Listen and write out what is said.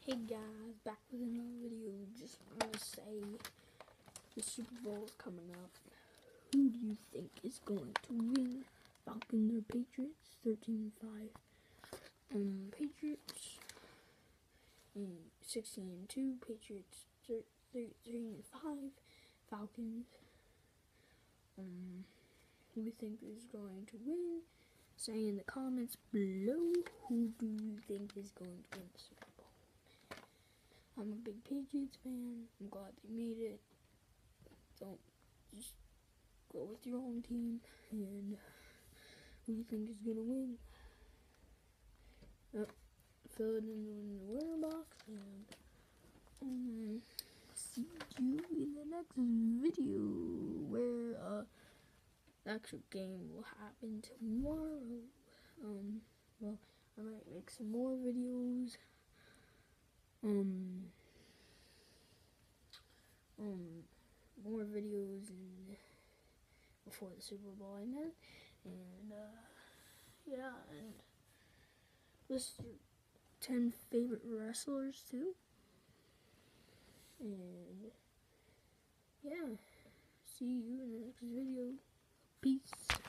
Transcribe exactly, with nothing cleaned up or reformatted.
Hey guys, back with another video. Just want to say the Super Bowl is coming up. Who do you think is going to win? Falcons or Patriots? thirteen and five. Um, Patriots and sixteen and two. Patriots thirteen and five. Falcons. Um, who do you think is going to win? Say in the comments below, who do you think is going to win the Super Bowl? I'm a big Patriots fan. I'm glad they made it. Don't just go with your own team. And who do you think is gonna win? Uh, fill it in the winner box. And um, see you in the next video, where uh, the actual game will happen tomorrow. Um, well, I might make some more videos. Um, um, more videos and before the Super Bowl, I meant, and uh, yeah, and list your ten favorite wrestlers too, and yeah, see you in the next video. Peace.